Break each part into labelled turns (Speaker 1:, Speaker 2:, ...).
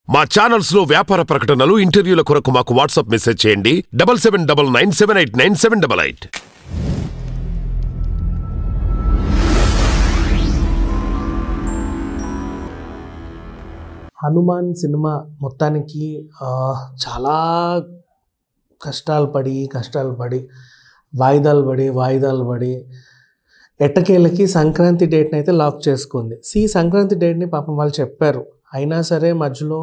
Speaker 1: మా ఛానల్స్ లో వ్యాపార ప్రకటనలు ఇంటర్వ్యూల కొరకు మాకు వాట్సాప్ మెసేజ్ చేయండి 7799978978.
Speaker 2: హనుమాన్ సినిమా మొత్తానికి చాలా కష్టాలు పడి వాయిదాలు పడి ఎట్టకేలకి సంక్రాంతి డేట్ని అయితే లాక్ చేసుకుంది. సంక్రాంతి డేట్ని పాపం వాళ్ళు చెప్పారు, అయినా సరే మధ్యలో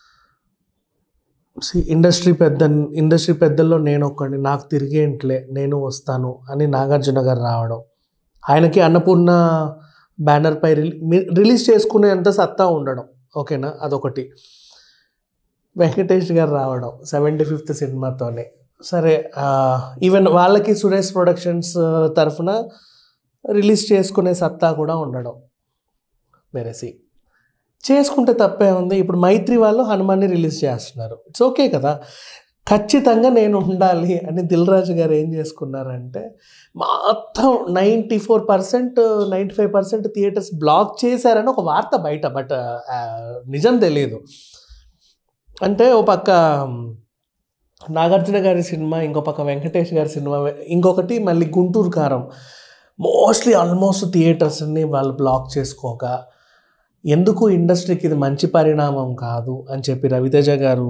Speaker 2: ఇండస్ట్రీ పెద్దల్లో నేను ఒక్కడిని, నాకు తిరిగేంట్లే నేను వస్తాను అని నాగార్జున గారు రావడం, ఆయనకి అన్నపూర్ణ బ్యానర్ పై రిలీజ్ చేసుకునేంత సత్తా ఉండడం, ఓకేనా, అదొకటి. వెంకటేష్ గారు రావడం 75th సినిమాతోనే, సరే ఈవెన్ వాళ్ళకి సురేష్ ప్రొడక్షన్స్ తరఫున రిలీజ్ చేసుకునే సత్తా కూడా ఉండడం. వేరేసి చేసుకుంటే తప్పే ఉంది. ఇప్పుడు మైత్రి వాళ్ళు హనుమాన్ని రిలీజ్ చేస్తున్నారు, ఇట్స్ ఓకే కదా. ఖచ్చితంగా నేను ఉండాలి అని దిల్ రాజు గారు ఏం చేసుకున్నారంటే మొత్తం 94% 95% థియేటర్స్ బ్లాక్ చేశారని ఒక వార్త బయట, బట్ నిజం తెలియదు. అంటే ఓ పక్క నాగార్జున గారి సినిమా, ఇంకో పక్క వెంకటేష్ గారి సినిమా, ఇంకొకటి మళ్ళీ గుంటూరు కారం, ఆల్మోస్ట్ థియేటర్స్ని వాళ్ళు బ్లాక్ చేసుకోక, ఎందుకు ఇండస్ట్రీకి ఇది మంచి పరిణామం కాదు అని చెప్పి రవితేజ గారు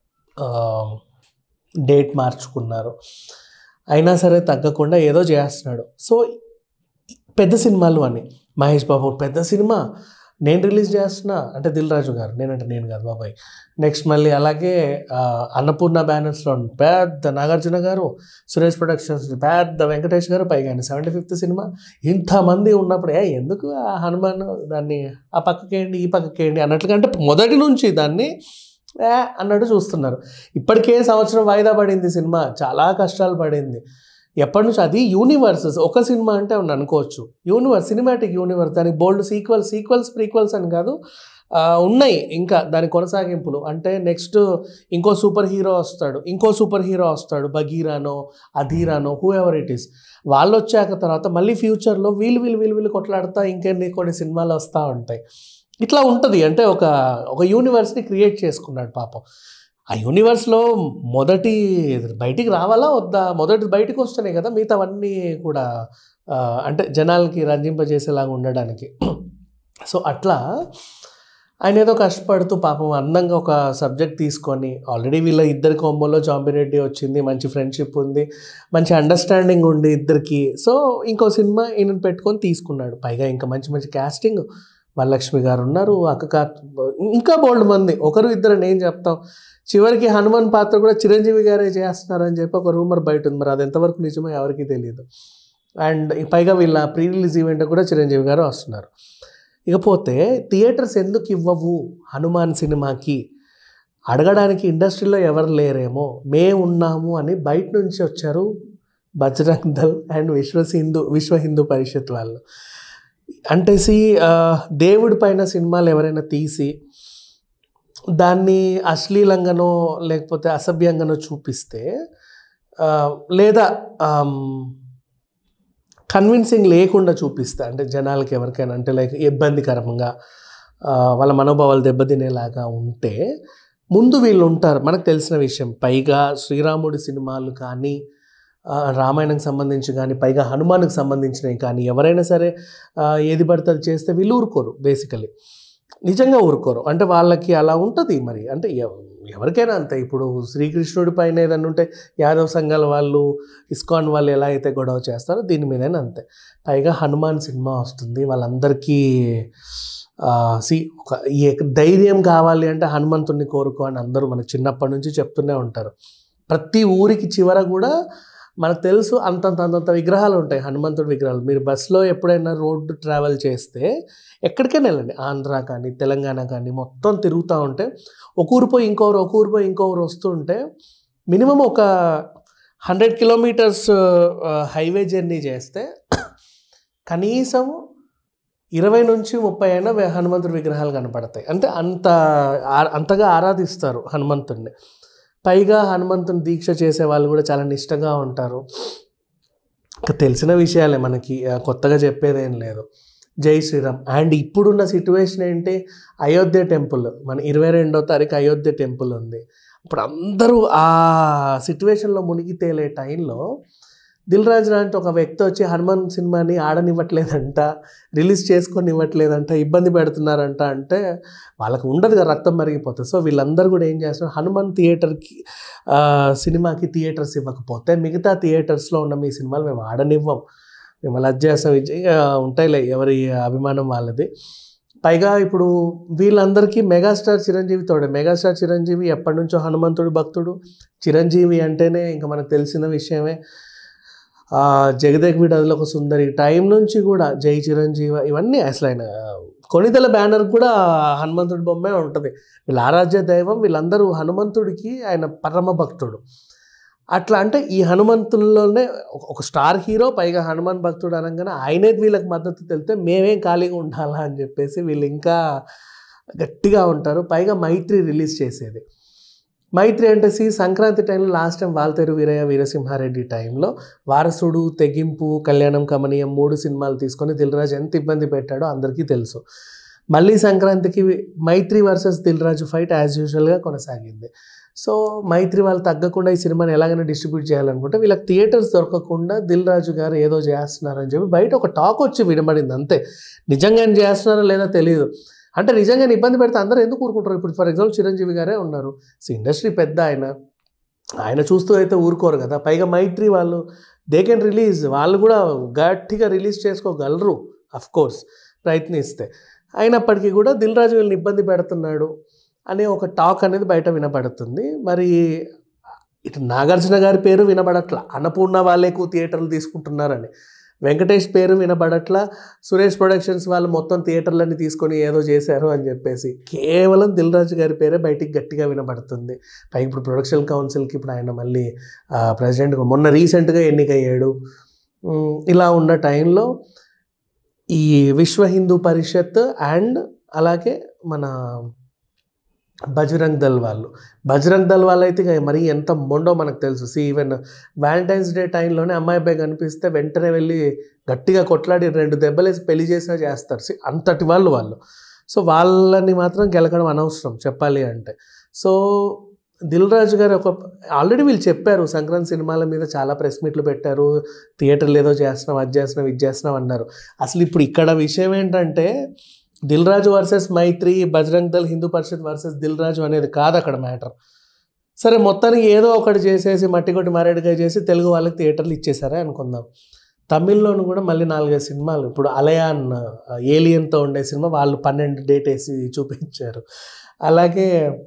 Speaker 2: డేట్ మార్చుకున్నారు. అయినా సరే తగ్గకుండా ఏదో చేస్తున్నాడు. సో పెద్ద సినిమాలు అని మహేష్ బాబు పెద్ద సినిమా నేను రిలీజ్ చేస్తున్నా అంటే దిల్ రాజు గారు, నేను కాదు బాబాయ్. నెక్స్ట్ మళ్ళీ అలాగే అన్నపూర్ణ బ్యానర్స్లో పెద్ద నాగార్జున గారు, సురేష్ ప్రొడక్షన్స్ పెద్ద వెంకటేష్ గారు, పైగా 75th సినిమా, ఇంతమంది ఉన్నప్పుడు ఎందుకు ఆ హనుమాన్ దాన్ని ఆ పక్కకేయండి ఈ పక్కకేయండి అన్నట్లుగా, అంటే మొదటి నుంచి దాన్ని అన్నట్టు చూస్తున్నారు. ఇప్పటికే సంవత్సరం వాయిదా పడింది సినిమా, చాలా కష్టాలు పడింది. ఎప్పటి నుంచి అది యూనివర్సెస్, ఒక సినిమా అంటే అవును అనుకోవచ్చు, యూనివర్స్, సినిమాటిక్ యూనివర్స్, దానికి బోల్డ్ సీక్వెల్స్ ప్రీక్వెల్స్ అని కాదు, ఉన్నాయి ఇంకా దాని కొనసాగింపులు. అంటే నెక్స్ట్ ఇంకో సూపర్ హీరో వస్తాడు, బగీరానో అధీరానో హూ ఎవర్ ఇట్ ఈస్, వాళ్ళు వచ్చాక తర్వాత మళ్ళీ ఫ్యూచర్లో వీళ్ళు కొట్లాడుతా కొన్ని సినిమాలు వస్తూ ఉంటాయి. ఇట్లా ఉంటుంది. అంటే ఒక యూనివర్స్ని క్రియేట్ చేసుకున్నాడు పాపం. ఆ యూనివర్స్లో మొదటి బయటికి రావాలా వద్దా, మొదటి బయటికి వస్తేనే కదా మిగతావన్నీ కూడా అంటే జనాలకి రంజింపజేసేలాగా ఉండడానికి. సో అట్లా ఆయన ఏదో కష్టపడుతూ పాపం అందంగా ఒక సబ్జెక్ట్ తీసుకొని, ఆల్రెడీ వీళ్ళ ఇద్దరి కాంబోలో జాంబిరెడ్డి వచ్చింది, మంచి ఫ్రెండ్షిప్ ఉంది, మంచి అండర్స్టాండింగ్ ఉంది ఇద్దరికి. సో ఇంకో సినిమా ఈయనను పెట్టుకొని తీసుకున్నాడు. పైగా ఇంకా మంచి క్యాస్టింగ్, వరలక్ష్మి గారు ఉన్నారు, ఇంకా బోల్డ్ మంది, ఒకరు ఇద్దరు నేను చెప్తాం. చివరికి హనుమాన్ పాత్ర కూడా చిరంజీవి గారే చేస్తున్నారని చెప్పి ఒక రూమర్ బయట ఉంది, మరి అది ఎంతవరకు నిజమో ఎవరికి తెలియదు. అండ్ పైగా వీళ్ళ ప్రీ రిలీజ్ ఈవెంట్ కూడా చిరంజీవి గారు వస్తున్నారు. ఇకపోతే థియేటర్స్ ఎందుకు ఇవ్వవు హనుమాన్ సినిమాకి అడగడానికి ఇండస్ట్రీలో ఎవరు లేరేమో, మేము ఉన్నాము అని బయట నుంచి వచ్చారు బజరంగ్ దళ్ అండ్ విశ్వ హిందూ పరిషత్ వాళ్ళు. అంటే దేవుడి పైన సినిమాలు ఎవరైనా తీసి దాన్ని అశ్లీలంగానో లేకపోతే అసభ్యంగానో చూపిస్తే, లేదా కన్విన్సింగ్ లేకుండా చూపిస్తే, అంటే జనాలకి ఎవరికైనా అంటే లైక్ ఇబ్బందికరంగా వాళ్ళ మనోభావాలు దెబ్బతినేలాగా ఉంటే ముందు వీళ్ళు ఉంటారు, మనకు తెలిసిన విషయం. పైగా శ్రీరాముడి సినిమాలు కానీ, రామాయణంకి సంబంధించి కానీ, పైగా హనుమాన్కి సంబంధించినవి కానీ ఎవరైనా సరే ఏది పడితే అది చేస్తే వీళ్ళు ఊరుకోరు, బేసికలీ నిజంగా ఊరుకోరు. అంటే వాళ్ళకి అలా ఉంటుంది. మరి అంటే ఎవరికైనా అంతే. ఇప్పుడు శ్రీకృష్ణుడి పైన ఏదన్నా ఉంటే యాదవ్ సంఘాల వాళ్ళు, ఇస్కాన్ వాళ్ళు ఎలా అయితే గొడవ చేస్తారో దీని మీదైనా అంతే. పైగా హనుమాన్ సినిమా వస్తుంది, వాళ్ళందరికీ ఒక ధైర్యం కావాలి అంటే హనుమంతుడిని కోరుకో అని అందరూ మనకు చిన్నప్పటి నుంచి చెప్తూనే ఉంటారు. ప్రతి ఊరికి చివర కూడా మనకు తెలుసు అంతంత విగ్రహాలు ఉంటాయి, హనుమంతుడి విగ్రహాలు. మీరు బస్సులో ఎప్పుడైనా రోడ్డు ట్రావెల్ చేస్తే ఎక్కడికైనా వెళ్ళండి, ఆంధ్ర కానీ తెలంగాణ కానీ మొత్తం తిరుగుతూ ఉంటే ఒక ఊరు పోయి ఇంకోరు వస్తుంటే మినిమం ఒక 100 kilometers హైవే జర్నీ చేస్తే కనీసం 20 నుంచి 30 అయినా హనుమంతుడి విగ్రహాలు కనపడతాయి. అంటే అంతగా ఆరాధిస్తారు హనుమంతుడిని. పైగా హనుమంతుని దీక్ష చేసే వాళ్ళు కూడా చాలా నిష్టగా ఉంటారు. తెలిసిన విషయాలే మనకి, కొత్తగా చెప్పేదేం లేదు. జై శ్రీరామ్. అండ్ ఇప్పుడున్న సిచ్యువేషన్ ఏంటి, అయోధ్య టెంపుల్ మన 22వ తారీఖు అయోధ్య టెంపుల్ ఉంది. ఇప్పుడు అందరూ ఆ సిచ్యువేషన్లో మునిగి తేలే టైంలో దిల్ రాజు లాంటి ఒక వ్యక్తి వచ్చి హనుమాన్ సినిమాని ఆడనివ్వట్లేదంట, రిలీజ్ చేసుకొనివ్వట్లేదంట, ఇబ్బంది పెడుతున్నారంట అంటే వాళ్ళకు ఉండదు కదా, రక్తం మరిగిపోతుంది. సో వీళ్ళందరూ కూడా ఏం చేస్తున్నారు, హనుమాన్ థియేటర్కి సినిమాకి థియేటర్స్ ఇవ్వకపోతే మిగతా థియేటర్స్లో ఉన్న మీ సినిమాలు మేము ఆడనివ్వం, మిమ్మల్ని అది చేస్తాం, ఉంటాయిలే ఎవరి అభిమానం వాళ్ళది. పైగా ఇప్పుడు వీళ్ళందరికీ మెగాస్టార్ చిరంజీవి తోడే. మెగాస్టార్ చిరంజీవి ఎప్పటి నుంచో హనుమంతుడు భక్తుడు. చిరంజీవి అంటేనే ఇంకా మనకు తెలిసిన విషయమే. జగదేక్ వీడదిలో ఒక సుందరి టైం నుంచి కూడా జై చిరంజీవి ఇవన్నీ అసలు ఆయన కొనిదెల బ్యానర్ కూడా హనుమంతుడి బొమ్మే ఉంటుంది. వీళ్ళ ఆరాధ్య దైవం, వీళ్ళందరూ హనుమంతుడికి ఆయన పరమ భక్తుడు. అట్లా అంటే ఈ హనుమంతుల్లోనే ఒక స్టార్ హీరో, పైగా హనుమాన్ భక్తుడు అనగానే ఆయనే వీళ్ళకి మద్దతు తెలితే మేమేం ఖాళీగా ఉండాలా అని చెప్పేసి వీళ్ళు ఇంకా గట్టిగా ఉంటారు. పైగా మైత్రి రిలీజ్ చేసేది. మైత్రి అంటే సంక్రాంతి టైంలో లాస్ట్ టైం వాల్తేరు వీరయ్య వీరసింహారెడ్డి టైంలో వారసుడు, తెగింపు, కళ్యాణం కమనీయం 3 సినిమాలు తీసుకొని దిల్ రాజు ఎంత ఇబ్బంది పెట్టాడో అందరికీ తెలుసు. మళ్ళీ సంక్రాంతికి Mythri versus Dil Raju fight as యూజువల్గా కొనసాగింది. సో మైత్రి వాళ్ళు తగ్గకుండా ఈ సినిమాని ఎలాగైనా డిస్ట్రిబ్యూట్ చేయాలనుకుంటే వీళ్ళకి థియేటర్స్ దొరకకుండా దిల్ రాజు గారు ఏదో చేస్తున్నారని చెప్పి బయట ఒక టాక్ వచ్చి వినబడింది అంతే. నిజంగా ఏం చేస్తున్నారో లేదో తెలియదు. అంటే నిజంగా ఇబ్బంది పెడితే అందరూ ఎందుకు ఊరుకుంటారు? ఇప్పుడు ఫర్ ఎగ్జాంపుల్ చిరంజీవి గారే ఉన్నారు, ఇండస్ట్రీ పెద్ద ఆయన చూస్తూ అయితే ఊరుకోరు కదా. పైగా మైత్రి వాళ్ళు దే కెన్ రిలీజ్, వాళ్ళు కూడా గట్టిగా రిలీజ్ చేసుకోగలరు అఫ్కోర్స్ ప్రయత్నిస్తే. అయినప్పటికీ కూడా దిల్ రాజు వీళ్ళని ఇబ్బంది పెడుతున్నాడు అనే ఒక టాక్ అనేది బయట వినబడుతుంది. మరి ఇటు నాగార్జున గారి పేరు వినబడట్లా, అన్నపూర్ణ వాళ్ళే ఎక్కువ థియేటర్లు తీసుకుంటున్నారని. వెంకటేష్ పేరు వినబడట్లా, సురేష్ ప్రొడక్షన్స్ వాళ్ళు మొత్తం థియేటర్లన్నీ తీసుకొని ఏదో చేశారు అని చెప్పేసి కేవలం దిల్ రాజు గారి పేరే బయటికి గట్టిగా వినబడుతుంది. పైకి ఇప్పుడు ప్రొడక్షన్ కౌన్సిల్కి ఇప్పుడు ఆయన మళ్ళీ ప్రెసిడెంట్ మొన్న రీసెంట్గా ఎన్నికయ్యాడు. ఇలా ఉన్న టైంలో ఈ విశ్వ హిందూ పరిషత్ అండ్ అలాగే మన బజరంగ్ దళ్ వాళ్ళు అయితే మరీ ఎంత మొండో మనకు తెలుసు. ఈవెన్ వ్యాలంటైన్స్ డే టైంలోనే అమ్మాయి అబ్బాయి కనిపిస్తే వెంటనే వెళ్ళి గట్టిగా కొట్లాడి 2 దెబ్బలేసి పెళ్లి చేసినా చేస్తారు. అంతటి వాళ్ళు. సో వాళ్ళని మాత్రం గెలకడం అనవసరం చెప్పాలి అంటే. సో దిల్ రాజు గారు ఆల్రెడీ వీళ్ళు చెప్పారు, సంక్రాంతి సినిమాల మీద చాలా ప్రెస్ మీట్లు పెట్టారు, థియేటర్లు ఏదో చేస్తున్నాం, అది చేస్తున్నాం, ఇది చేస్తున్నాం అన్నారు. అసలు ఇప్పుడు ఇక్కడ విషయం ఏంటంటే దిల్ రాజు వర్సెస్ మైత్రి, బజరంగ్ దళ్ హిందూ పరిషత్ వర్సెస్ దిల్ రాజు అనేది కాదు అక్కడ మ్యాటర్. సరే మొత్తానికి ఏదో ఒకటి చేసేసి మట్టి కొట్టి మారేడుగా చేసి తెలుగు వాళ్ళకి థియేటర్లు ఇచ్చేసారే అనుకుందాం. తమిళ్లోను కూడా మళ్ళీ 4-5 సినిమాలు, ఇప్పుడు అలయాన్ ఏలియన్తో ఉండే సినిమా వాళ్ళు 12 డేట్ వేసి చూపించారు. అలాగే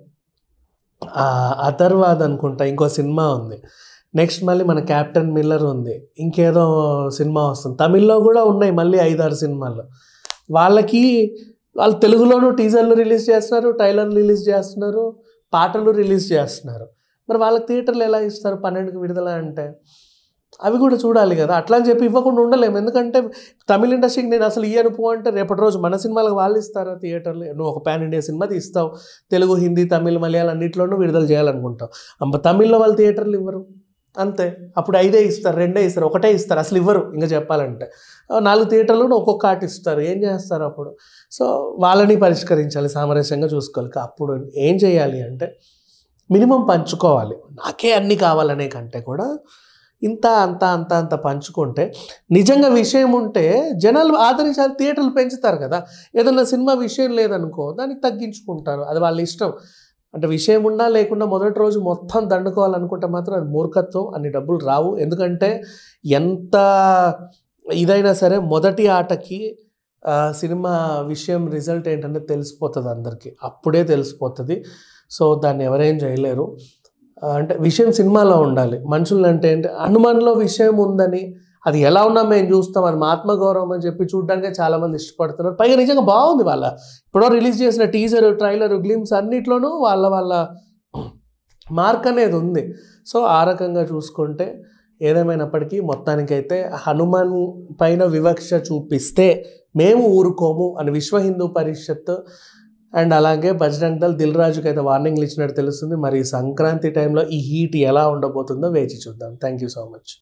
Speaker 2: అథర్వాద్ అనుకుంటా ఇంకో సినిమా ఉంది. నెక్స్ట్ మళ్ళీ మన క్యాప్టెన్ మిల్లర్ ఉంది, ఇంకేదో సినిమా వస్తుంది. తమిళ్లో కూడా ఉన్నాయి మళ్ళీ 5-6 సినిమాలు. వాళ్ళు తెలుగులోనూ టీజర్లు రిలీజ్ చేస్తున్నారు, ట్రైలర్లు రిలీజ్ చేస్తున్నారు, పాటలు రిలీజ్ చేస్తున్నారు. మరి వాళ్ళకి థియేటర్లు ఎలా ఇస్తారు 12కి విడుదల అంటే? అవి కూడా చూడాలి కదా. అట్లా అని చెప్పి ఇవ్వకుండా ఉండలేము. ఎందుకంటే తమిళ ఇండస్ట్రీకి నేను అసలు ఇయ్యను పో అంటే రేపటి రోజు మన సినిమాలకు వాళ్ళు ఇస్తారా థియేటర్లు? నువ్వు ఒక పాన్ ఇండియా సినిమా తీస్తావు, తెలుగు, హిందీ, తమిళ్, మలయాళం అన్నింటిలోనూ విడుదల చేయాలనుకుంటావు. తమిళ్లో వాళ్ళు థియేటర్లు ఇవ్వరు అంతే. అప్పుడు 5 ఇస్తారు, 2 ఇస్తారు, 1 ఇస్తారు, అసలు ఇవ్వరు. ఇంకా చెప్పాలంటే 4 థియేటర్లు ఒక్కొక్క ఆట ఇస్తారు. ఏం చేస్తారు అప్పుడు? సో వాళ్ళని పరిష్కరించాలి, సామరస్యంగా చూసుకోవాలి. అప్పుడు ఏం చేయాలి అంటే మినిమం పంచుకోవాలి. నాకే అన్నీ కావాలనే కంటే కూడా ఇంత అంత అంత అంత పంచుకుంటే నిజంగా విషయం ఉంటే జనాలు ఆదరించాలి, థియేటర్లు పెంచుతారు కదా. ఏదన్నా సినిమా విషయం లేదనుకో దానికి తగ్గించుకుంటారు, అది వాళ్ళ ఇష్టం. అంటే విషయం ఉన్నా లేకుండా మొదటి రోజు మొత్తం దండుకోవాలనుకుంటే మాత్రం అది మూర్ఖత్వం, అన్ని డబ్బులు రావు. ఎందుకంటే ఎంత ఇదైనా సరే మొదటి ఆటకి సినిమా విషయం రిజల్ట్ ఏంటంటే తెలిసిపోతుంది అందరికీ, అప్పుడే తెలిసిపోతుంది. సో దాన్ని ఎవరేం చేయలేరు. అంటే విషయం సినిమాలో ఉండాలి. మనుషులు అంటే ఏంటి, హనుమాన్లో విషయం ఉందని అది ఎలా ఉన్నా మేము చూస్తాం, అది మా ఆత్మగౌరవం అని చెప్పి చూడడానికి చాలామంది ఇష్టపడుతున్నారు. పైగా నిజంగా బాగుంది. వాళ్ళ ఇప్పుడు రిలీజ్ చేసిన టీజర్, ట్రైలర్, గ్లిమ్స్ అన్నిట్లోనూ వాళ్ళ మార్క్ అనేది ఉంది. సో ఆ రకంగా చూసుకుంటే ఏదేమైనప్పటికీ మొత్తానికైతే హనుమాన్ పైన వివక్ష చూపిస్తే మేము ఊరుకోము అని విశ్వ హిందూ పరిషత్ అండ్ అలాగే బజరంగ్ దళ్ దిల్ రాజుకి అయితే వార్నింగ్లు ఇచ్చినట్టు తెలుస్తుంది. మరి సంక్రాంతి టైంలో ఈ హీట్ ఎలా ఉండబోతుందో వేచి చూద్దాం. Thank you so much.